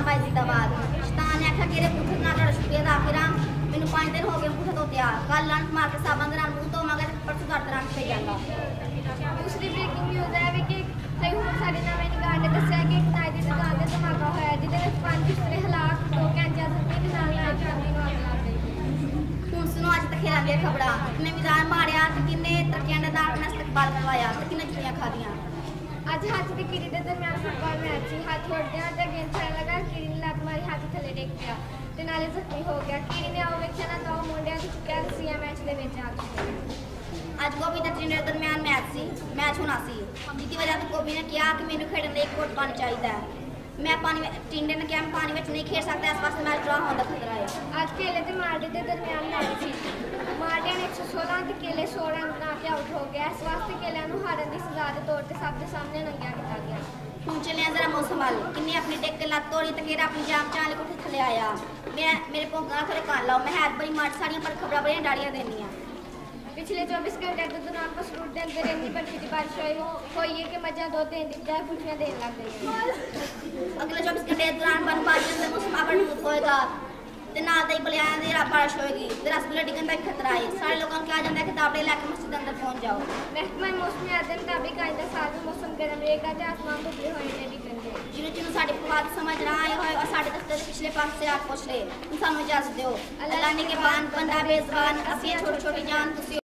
By जिंदाबाद। शैतान ने आख्या कि पुठ ना लड़ शुक्रिया दा आखिरा मैनू 5 दिन हो गए पुठ तो तैयार कल लंच मार के साबन दे नाल मुंह धोवांगा ते परसों दर्द रंग पे जांगा। दूसरी ब्रेकिंग न्यूज़ है कि कई हुण साडे नवें निगाह ने दस्सिया कि एक नाई दी दुकान ते धमाका होया जिहदे विच 5 बिस्तरे हलाक 2 कैंचियां सट्टी ते नाल नाई चांदी नूं अग लग गई। हुण सुनो अज तक खेलां दी खबरां किन्ने मिजान मारिया ते किन्ने तरक्कियां दे नाल अपना इस्तकबाल करवाया ते किन्ने चुड़ियां खादियां। ਅੱਜ ਹੱਥ ਤੇ ਕੀੜੀ ਦੇ ਦਰਮਿਆਨ ਫੁੱਟਬਾਲ ਮੈਚ ਸੀ। ਹੱਥ ਉੱਡਦਿਆਂ ਤੇ ਗੇਂਦ ਛੱਡਣ ਲੱਗਾ, ਕੀੜੀ ਨੇ ਲੱਤ ਮਾਰੀ, ਹੱਥ ਥੱਲੇ ਡਿੱਗ ਪਿਆ ਤੇ ਨਾਲੇ ਜ਼ਖਮੀ ਹੋ ਗਿਆ। ਕੀੜੀ ਨੇ ਆਓ ਵੇਖਿਆ ਨਾ ਤਾਂ ਉਹ ਮੁੰਡਿਆਂ ਨੂੰ ਚੁੱਕਿਆ ਤੇ ਸੀਆ ਮੈਚ ਦੇ ਵਿੱਚ ਆ ਗਿਆ। ਅੱਜ ਗੋਭੀ ਤੇ ਟਿੰਡੇ ਦੇ ਦਰਮਿਆਨ ਮੈਚ ਹੋਣਾ ਸੀ ਜਿसकी वजह से गोभी ने कहा कि मैंने खेलने लिए एक कोट पानी चाहिए। मैं पानी टिंडे ने कहा मैं पानी में नहीं खेल सकता, इस वास्ते मैच ड्रा होने का खतरा है। ਅੱਜ ਕੇਲੇ ਤੇ ਮਾਰਡੇ ਦੇ ਦਰਮਿਆਨ ਮੈਚ ਸੀ। ਮਾਰਡਿਆਂ ਨੇ 116 ਤੇ ਕੇਲੇ 100 ਰਨ ਬਣਾ ਕੇ ਆਊਟ ਹੋ ਗਿਆ। ਇਸ ਵਾਸਤੇ ਕੇਲਿਆਂ ਨੂੰ ਹਾਰਨ ਦੀ ਸਜ਼ਾ ਦੇ ਤੌਰ ਤੇ ਸਭ ਦੇ ਸਾਹਮਣੇ ਨੰਗਿਆ ਕੀਤਾ ਗਿਆ। ਹੁਣ ਚੱਲਿਆ जरा मौसम वाल किन्नी अपनी टेक के लत्त तोड़ी ते केरा अपनी जाम चाल कोठे थले आया। मैं मेरे भोंगा थोड़े कर लाओ मैं है बड़ी मार सारियां पर खबरां बड़ियां डालियां देनियां। पिछले 24 घंटे के दौरान पसरूट के अंदर इतनी बर्फी की बारिश हुई है कि मझा दूध देने की बजाय कुल्फियां देने लग गई। अगले 24 घंटे के दौरान बर्फबारी के मौसम आबड़ होएगा ते नाल दही बलियां दी बारिश होएगी ते रसगुल्ले डिगन का भी खतरा है। सारे लोगों को कहा जाता है कि दाबड़े लेके मस्जिद अंदर पहुंच जाओ। महकमा मौसमियात के मुताबिक आइंदा साल में मौसम गर्म रहेगा ते आसमान धुंधले होने ने डिगन दे जिन्होंने साढ़े प्रभात समझ ना आए होए और साढ़े दफ्तर पिछले पास से आप पूछ ले सानू इजाजत दो। अल्लाह ने के बान बंदा बेज़बान असी छोटी छोटी जान तुसी